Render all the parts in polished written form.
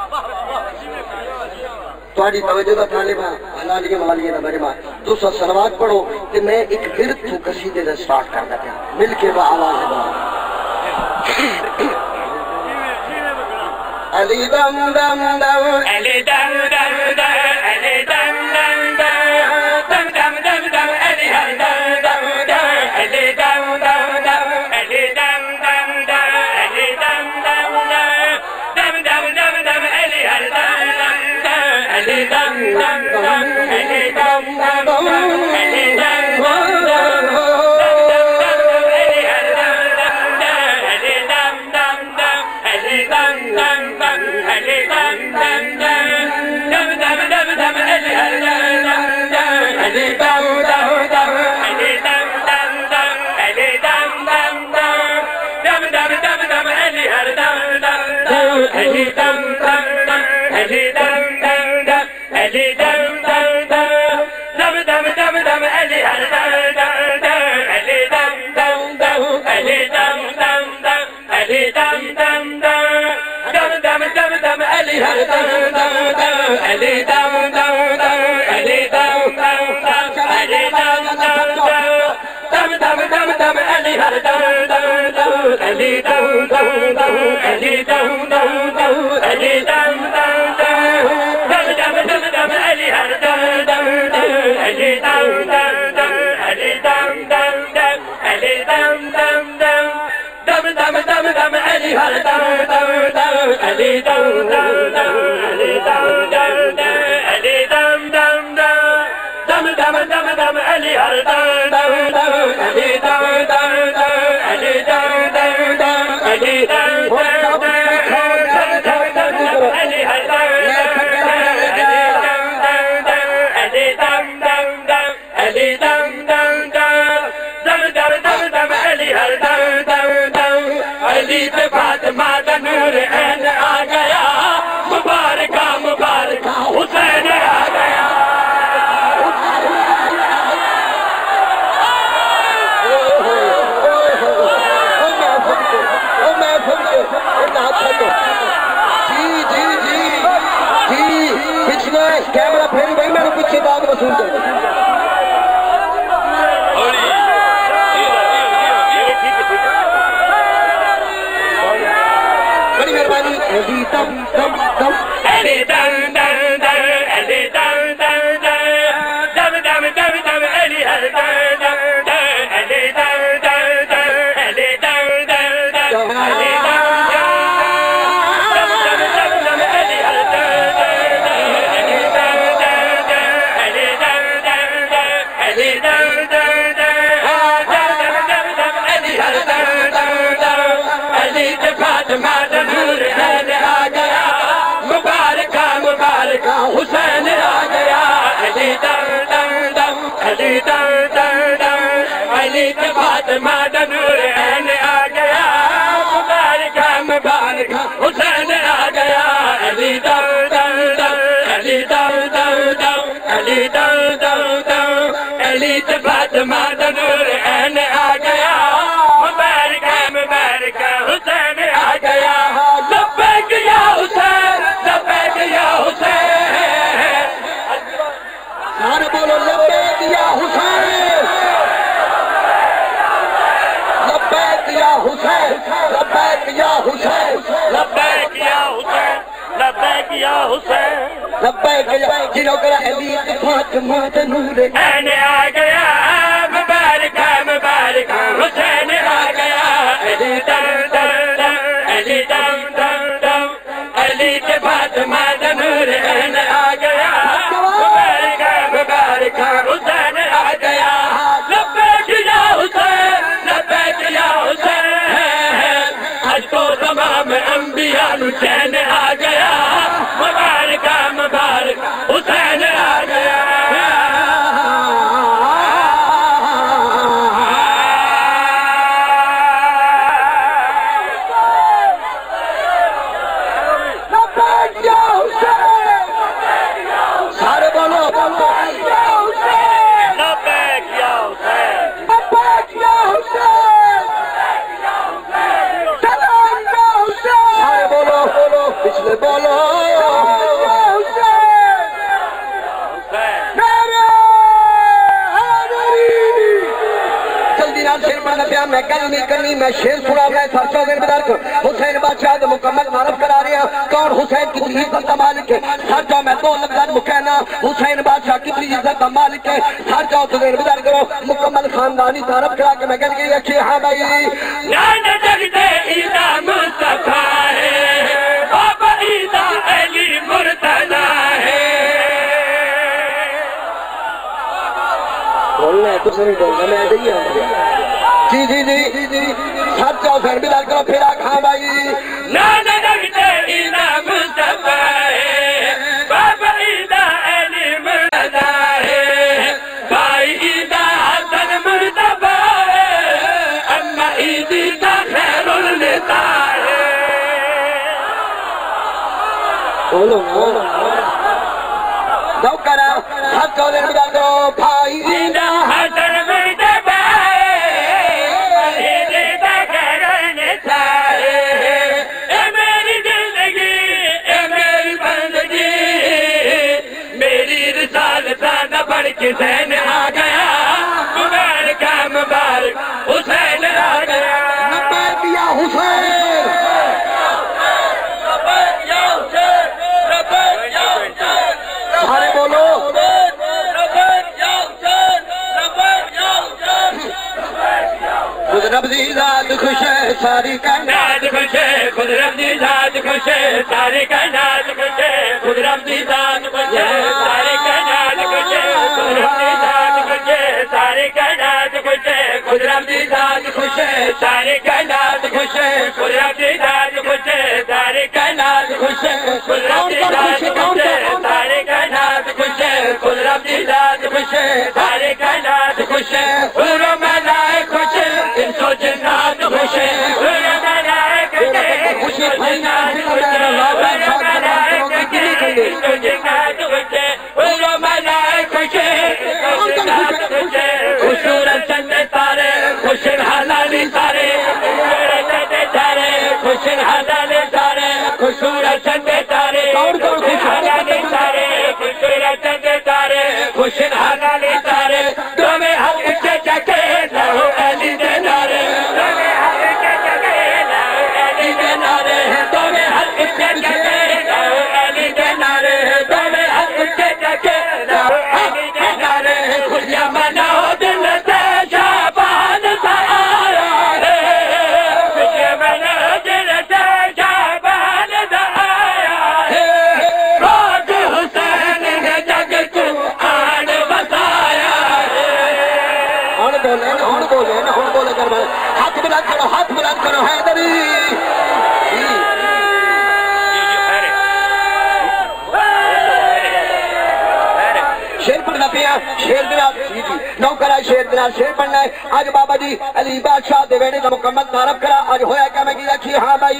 थोड़ी तवज्जो का तालिबा हलाल के मवाली का मेरे मां तुसा सलवात पढ़ो कि मैं एक फिर तू कसीदे दा स्टार्ट करदा पिया मिल के बा आवाज दे अली दम दम दम अली दम दम दम अली दम दम दम दम दम दम अली हर दम दम दम अली दम दम दम अली दम दम दम अली दम दम दम दम दम दम अली हर दम दम अली दम दम दम अली दम दम दम अली दम कैमरा फिर भाई मैं पीछे दाद वसूल कर बड़ी मेहरबानी हुसैन आ गया अली दम दम दम अली दम दम दम अली के फातिमा दा नूर ऐन आ गया मुबारक मुबारक हुसैन आ गया अली दम दम दम अली दम दम दम अली दम दम दम अली के फातिमा दा नूर ऐन आ गया मुबारक मुबारक हुसैन आ गया लब्बैक या हुसैन लब्बैक या हुसैन बोलो लब्बैक या हुसैन लब्बैक या हुसैन लब्बैक या हुसैन लब्बैक या हुसैन लब्बैक या हुसैन लब्बैक या जिनो करा अली के फातिमा दा नूर ऐन आ गया मुबारक मुबारक हुसैन आ गया अली दम दम दम अली दम दम दम अली के फातिमा दा नूर ऐन आ गया हुसैन आ गया लब्बैक या हुसैन लब्बैक या हुसैन आज तो तमाम अंबिया नु चैन आ गया मुबारक मुबारक हुसैन आ गया लब्बैक या मैं गल नहीं करनी, मैं शेर सुना मैं सरसों दिन बदर्क हुसैन बादशाह को मुकम्मल मारफ करा रहा। कौन हुसैन कितनी इज्जत का मालिक है, सर जाओ मैं दो लफ्ज़ मुकैना। हुसैन बादशाह कितनी इज्जत का मालिक है, सर जाओ तो दिन बदर्क करो मुकम्मल खानदानी तारफ करा के मैं गल गई अच्छी। हाँ भाई बोलना है कुछ नहीं बोलना, मैं ऐसे ही जी जी जी जी सच जाओ फिर भी करो फिर हाँ भाई बोलो दो करा सच जाओ फिर भी करो भाई हुसैन आ गया, मुबारक मुबारक हुसैन आ गया। नब्बे या हुसैन सारे बोलो खुद रब दी जात खुश है सारी कायनात खुश है, खुद रब दी जात खुश है सारी कायनात खुश है, खुद रब दी जात खुश है सारी कायनात खुश है, खुद रब दी जात खुश है सारी कायनात खुश है, खुद रब दी जात खुश है सारी कायनात खुश है, खुद रब दी जात खुश है सारी कायनात खुश है, खुद रब दी जात खुश है सारी कायनात खुश है, खुद रब दी जात खुश है सारी कायनात खुश है, पूरा मलाए खुश है इंसो जिन्नात खुश है, पूरा मलाए खुश है खुशी जिन्नात खुश है, पूरा मलाए खुश है इंसो जिन्नात खुश है, पूरा मलाए खुश है जिन्नात खुश है, खूबसूरत चंदे तारे खुशन हलाली सारे, खूबसूरत चंदे तारे खुशन हलाली सारे, खूबसूरत चंदे तारे खुशन हलाली सारे, खूबसूरत चंदे तारे खुशन हलाली सारे, तुम्हें हक के जगे लहो अली दे नारे, तुम्हें हक के जगे लहो अली दे नारे, तुम्हें हक के जगे लहो अली दे नारे, तुम्हें हक के जगे लहो अली दे नारे, खुशियां मनाओ दिल से शाबान सा आया है, खुशियां मनाओ दिल से शाबान सा आया है, रोज हुसैन ने जग को आन बसाया है। हूं बोले कर हाथ बुलंद करो हैदरी शेर पढ़ना पिया शेर दिना जी जी नौकरा शेर दिना शेर पढ़ना है आज बाबा जी अली बादशाह दे वेणे का मुकम्मल तारफ करा आज होया क्या मैं की रखी हाँ भाई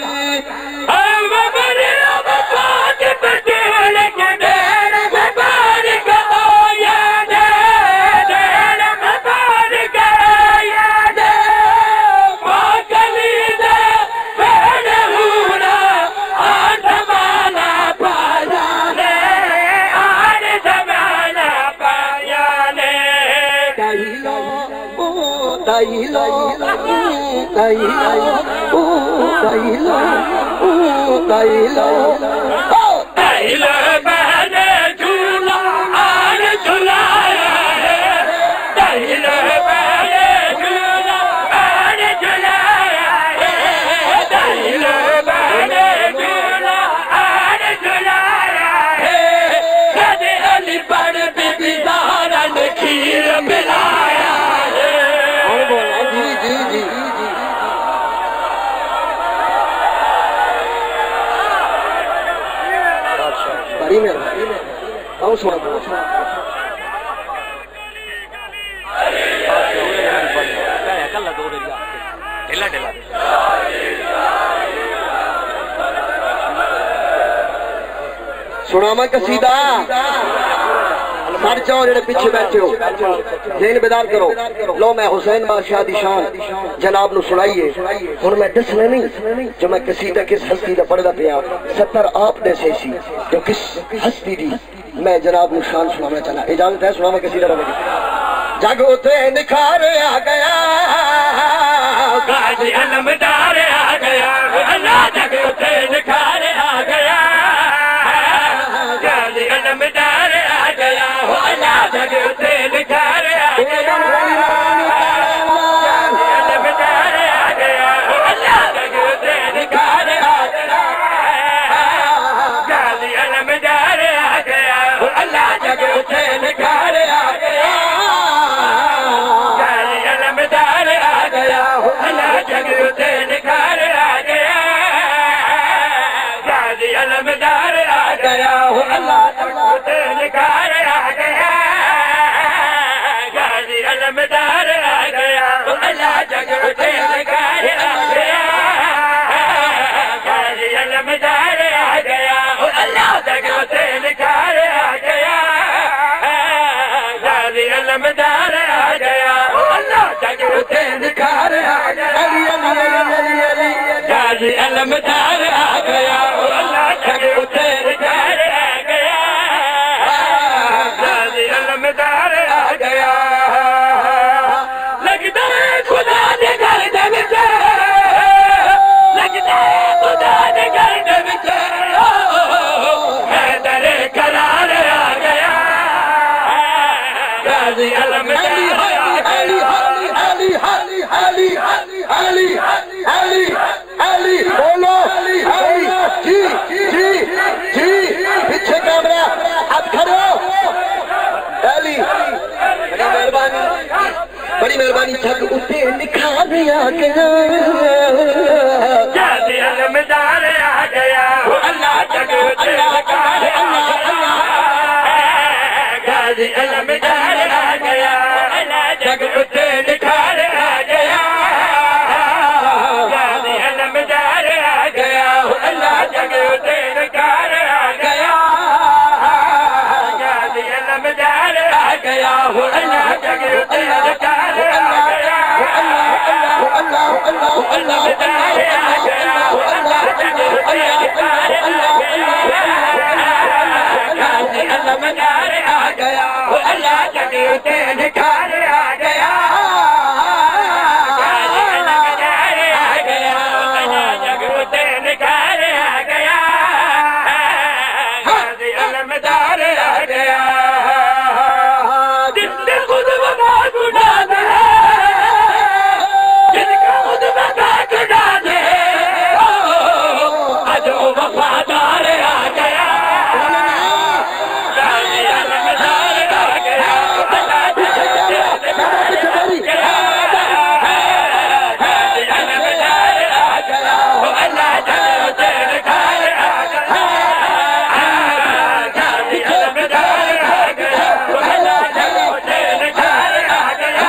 सुनामा कसीदा सर जाओ जेड़े पीछे बैठे हो जेन बेदार करो लो मैं हुसैन बादशाह दी शान जनाब नु सुनाइए हुन मैं दसना नहीं जो मैं कसीदा किस हस्ती दा पढ़दा पिया 70 आप दे से सी जो किस हस्ती दी मैं जनाब नु शान सुनाना चला इजाजत है सुनामा कसीदा दा जग उते निखार आ गया गाजी अलमदार आ गया अल्लाह जग उठे निखार आ गया गाजी अलमदार आ गया अल्लाह जग उठे निखार आ गया गाजी अलमदार आ गया अल्लाह जग उठे निखार आ गया गाजी अलमदार आ गया अल्लाह जग उठे निखार आ गया गाजी अलमदार आ गया अल्लाह जग उठे निखार आ गया गाजी अलमदार आ गया अल्लाह जग उठे निखार आ गया गाजी अलमदार आ गया अल्लाह जग उठे निखार आ गया गाजी अलमदार आ गया अल्लाह जग उठे निखार आ गया गाजी अलमदार आ गया अल्लाह जग उठे निखार आ गया गाजी अलमदार आ गया अल्लाह जग उठे निखार आ गया गाजी अलमदार आ गया लगता है खुदा ने घर दे विच लगता है खुदा ने घर दे विच हैदर करार आ गया गाजी अलमदार बोलो जी जी जी पीछे कैमरा हाथ खड़ो अली बड़ी मेहरबानी जग उठे निखार आ गया गाजी अलमदार आ गया अल्लाह जग उठे निखार आ गया गाजी अलमदार आ गया अल्लाह जग उठे निखार आ गया गाजी अलमदार आ गया अल्लाह जग उठे निखार आ गया गाजी अलमदार आ गया अल्लाह जग उठे निखार आ गया अलमदार आ गया अल्लाह जग उठे निखार आ गया गाजी अलमदार आ गया अल्लाह जग उठे निखार आ गया गाजी अलमदार आ गया अल्लाह जग उठे निखार आ गया गाजी अलमदार आ गया जिसने खुद वफा गुना दे जिनका खुद वफा गुना दे आज वो वफादार आ गया गाजी अलमदार आ गया अल्लाह जग उठे निखार आ गया गाजी अलमदार आ गया अल्लाह जग उठे निखार आ गया गाजी अलमदार आ गया अल्लाह जग उठे निखार आ गया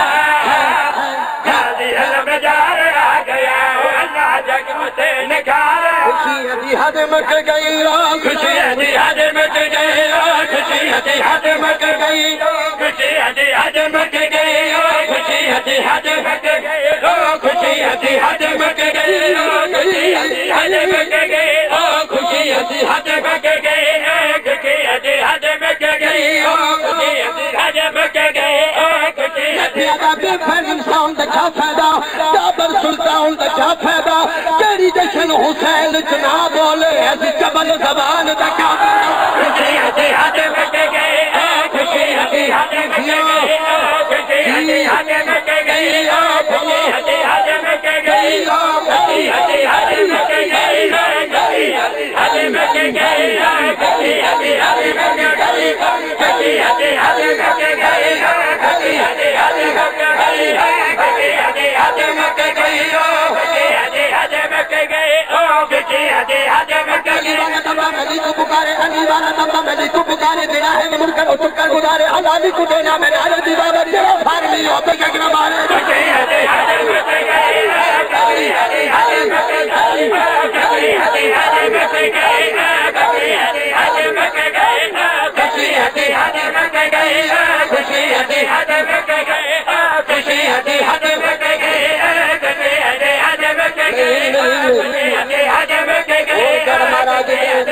गाजी अलमदार आ गया अल्लाह जग उठे निखार खुशी दी हद मच गई खुशी हदी हद मच गई खुशी हदी हद मच गई खुशी हदी हद मच गई खुशी हदी हद मच गई खुशी हदी हद मच गई खुशी हदी हद मच गई खुशी हदी हद मच गई खुशी हदी हद मच गई खुशी हदी हद मच गई खुशी हदी बेफर इंसान का क्या फायदा जाबर सुल्तान का क्या फायदा तेरी जश्न हुसैन जना बोले ऐसी जबल जबान का क्या खुशी हदी हद मच गई खुशी हदी हद मच गई खुशी हदी हद मच गई खुशी हदी हद मच गई खुशी हदी हद मच गई खुशी हद मच गई खुशी हदी हद मच गई खुशी हदी हद मच गई खुशी हदी हद मच गई खुशी हदी हद मच गई खुशी हदी हद मच गई खुशी हदी हद मच गई को पुकारे अनिवाना तंबा मेरी को पुकारे तेरा है मुनकर उठकर गुजारे अलाली को देना मेरे आले दीवार तेरा फारमी हो पे क्या मारे खुशी हदी हद मच गई खुशी हदी हद मच गई खुशी हदी हद मच गई खुशी हदी हद मच गई खुशी हदी हद मच गई खुशी हदी हद मच गई खुशी हदी हद मच गई खुशी हदी हद मच गई खुशी हदी हद मच गई महाराज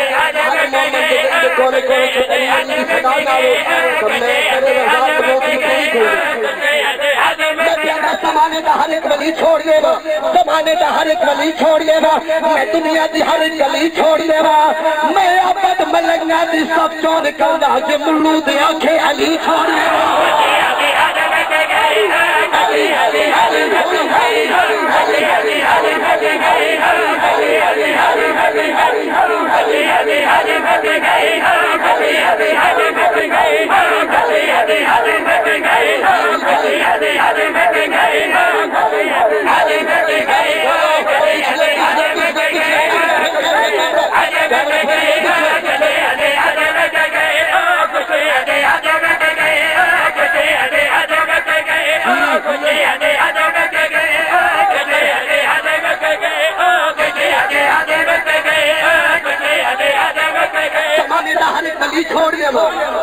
कोने कोने सदा ना हो जमाने का हर एक वली छोड़ देवा, जमाने का हर एक वली छोड़ देवा, मैं दुनिया की हर एक गली छोड़ देवा, मैं आपद मलंगा दी सब चोर करदा जे मुल्लू दे आंखें अली छोड़ देवा। छोड़ देवा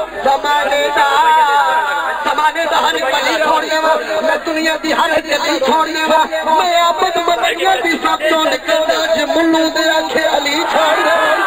जमाने का हर गली छोड़ देवा, मैं दुनिया की हर गली छोड़ देवा, मैं आपद मलंगा दी सब तो निकलदा जे मुल्लू दे आंखें अली छोड़ देवा।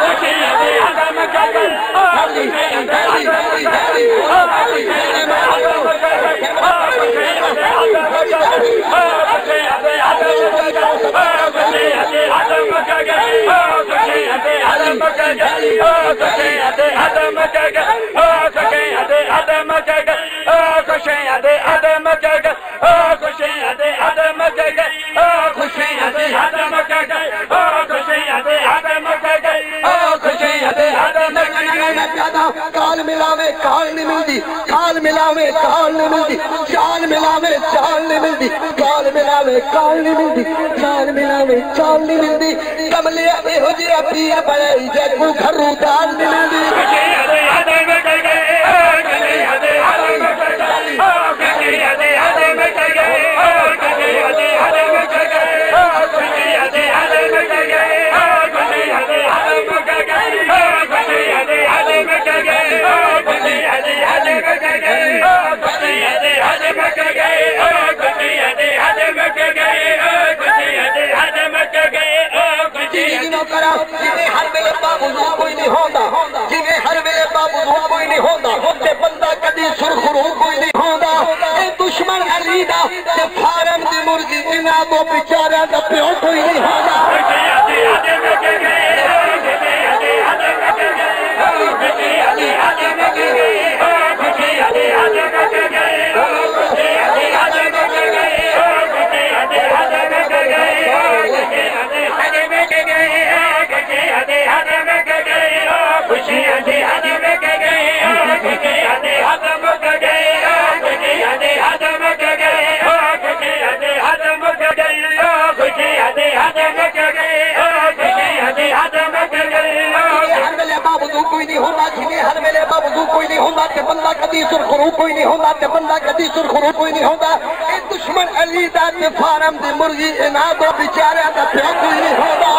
काल मिलावे काल नहीं मिलती, काल मिलावे काल नहीं मिलती, चाल मिलावे चाल नहीं मिलती, काल मिलावे काल नहीं मिलती, चाल मिलावे चाल नहीं मिलती, कमलिया हो जिया पीर पड़े जगू घरू दाल नहीं मिलती। जिन्हें हर वेले बाबू कोई नहीं होता, जिन्हें हर वेले बाबू कोई नहीं होता, ते बंदा कदी सुरखरू कोई नहीं होता, ए दुश्मन अली दा ते फारम दी मुर्गी इना तो बेचारा दा प्यो कोई नहीं होता। कोई नहीं होता, जिन्हें हर वेले बाबू कोई नहीं होता, ते बंदा कदी सुरखरू कोई नहीं होता, ते बंदा कदी सुरखरू कोई नहीं होता, ए दुश्मन अली दा ते फारम दी मुर्गी इना दो बेचारे दा प्यो कोई नहीं होता।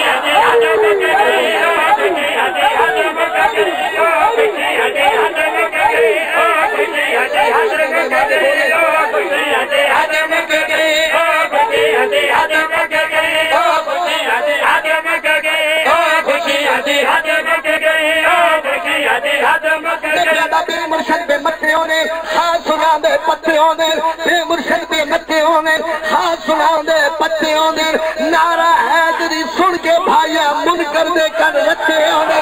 मुर्शद पे मत्तियों ने हाथ सुना दे पत्तियों ने, मुर्शद पे मत्तियों ने हाथ सुना दे पत्तियों ने, नारा हैदरी सुन के भाइया मुन कर दे कर रखे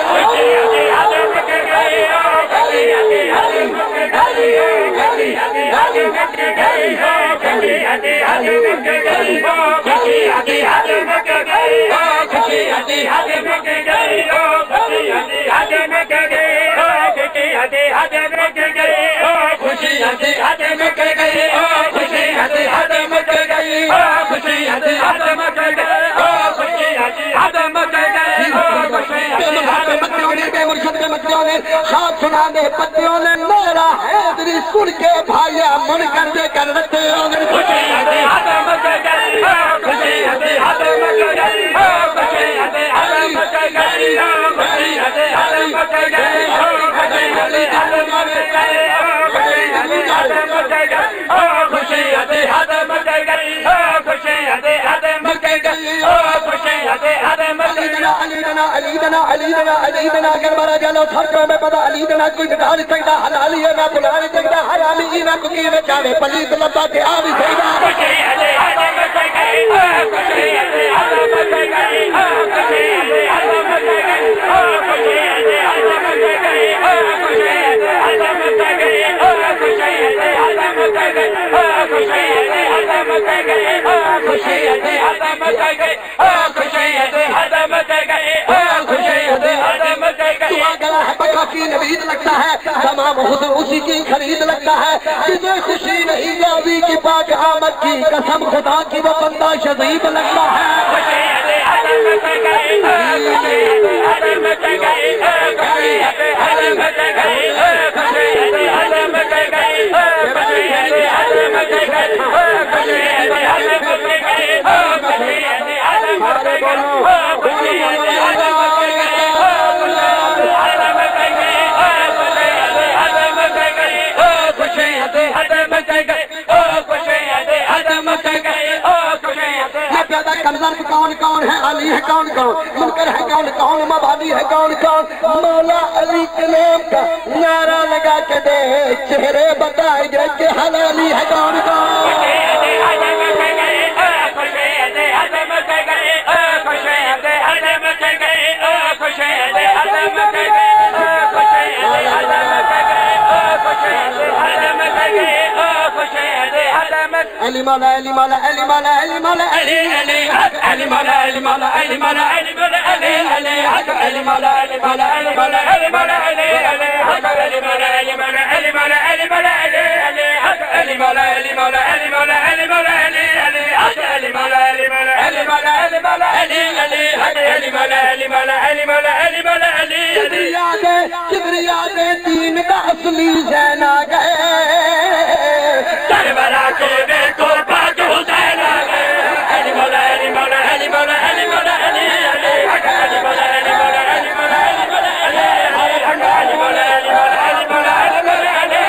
हाथ सुना दे पत्तियों ने, मेरा हैदरी सुन के भाइया मन कर दे कर रखे खुशी दना अली दना अली दना अली दना अली दना अगर मारा जालो थरको में पता अली दना कोई निकाल नहीं सकता हलाली है ना बुला नहीं सकता हरामी ना कुकी में चाहे पलीत लब्बा के आ भी सकता नवीद लगता है तमाम हुस्न उसी की खरीद लगता है जिसे खुशी नहीं जावी की पाक आमद की कसम खुदा की वो बंदा शजीब लगता है कमजर कौन कौन है अली है कौन कौन मुनकर है कौन कौन मवाली है कौन कौन मौला अली के नाम का नारा लगा के दे चेहरे बताए गए कि हलाली है कौन कौन अली मौला अली मौला अली मौला अली मौला अली अली अली मौला अली मौला अली मौला अली मौला अली अली अली मौला अली मौला अली मौला अली मौला अली अली अली मौला अली मौला अली मौला अली मौला अली मौला अली मौला अली मौला अली अली मौला अली मौला अली मौला अली मौला अली अली मौला अली मौला अली मौला अली मौला अली किबरिया के दीन का असली ज़ैना गए करबला के देखो पाक हुसैन आ गए अली मौला अली मौला अली मौला अली मौला अली अली अली मौला अली मौला अली मौला अली मौला अली अली मौला अली मौला अली मौला अली मौला अली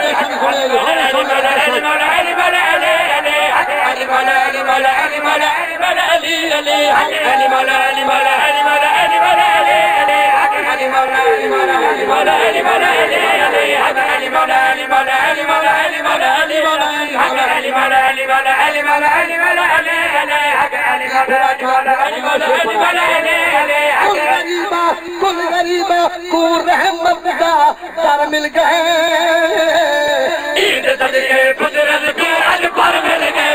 अली मौला अली मौला अली अली मौला अली मौला अली मौला अली मौला अली अली अली मौला अली मौला अली मौला अली मौला अली अली मौला अली मौला अली मौला अली मौला अली अली मौला अली मौला अली मौला अली मौला अली मौला अली मौला अली मौला अली मौला अली मौला अली अली मौला गरीबा कुल गरीबा को रहमत का दर मिल गए ईद सदके कुदरत के अजबर मिल गए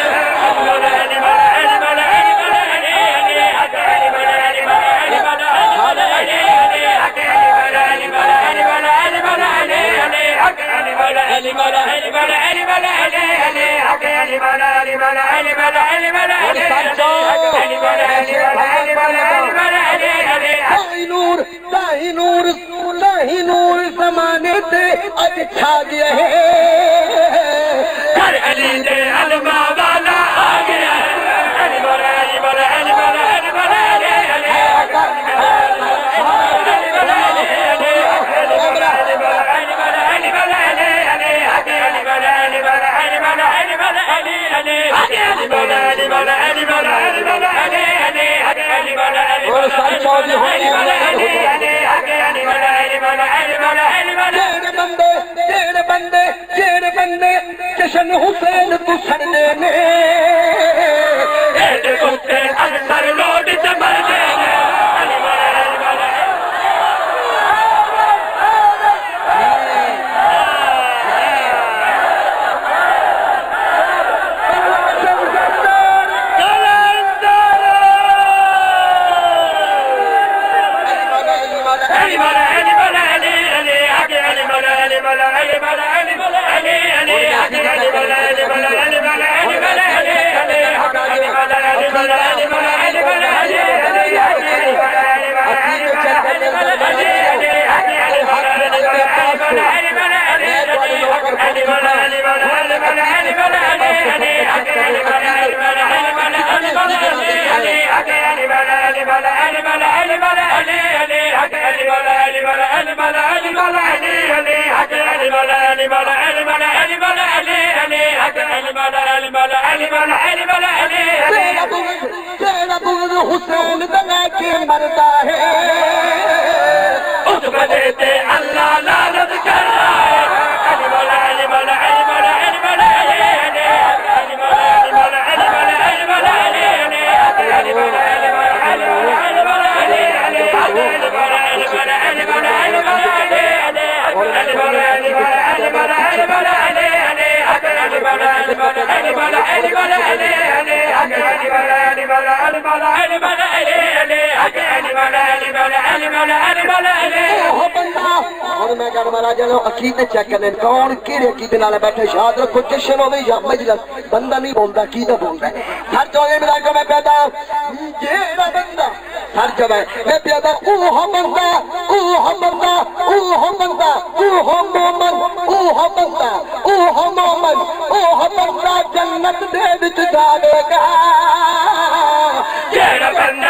नूर ज़माने ते अज छा गया है घर अली दे अलमा वाला आ गया अली मौला अली मौला अली मौला अली मौला अली अली जेड़े बंदे जशन हुसैन तू छड़ने ने अक्सर लोड जबर Ali ते अल्लाह लानत कर रहा है। अली मौला अली मौला अली मौला अली मौला अली अली मौला अली मौला अली मौला अली मौला अली अली मौला अली मौला अली मौला अली मौला अली अली अली मौला अली मौला अली मौला अली मौला अली अली मौला अली मौला अली मौला अली मौला अली अली मौला अली मौला अली मौला अली मौला अली अली अली मौला अली मौला अली मौला अली मौला अली अली अली मौला अली मौला अली मौला अली मौला अली ओ बंदा और मैं कर मारा चलो अकीदे चेक करने कौन केड़े अकीदे नाल बैठे याद रखो जश्न होवे या मजलिस बंदा नहीं बोलदा कीदा बोलदा है हर जगह मिला के मैं कहता जेड़ा बंदा हर जगह मैं कहता ओ बंदा ओ बंदा ओ बंदा ओ मोमन ओ बंदा ओ मोमन ओ बंदा जन्नत दे विच जावेगा जेड़ा बंदा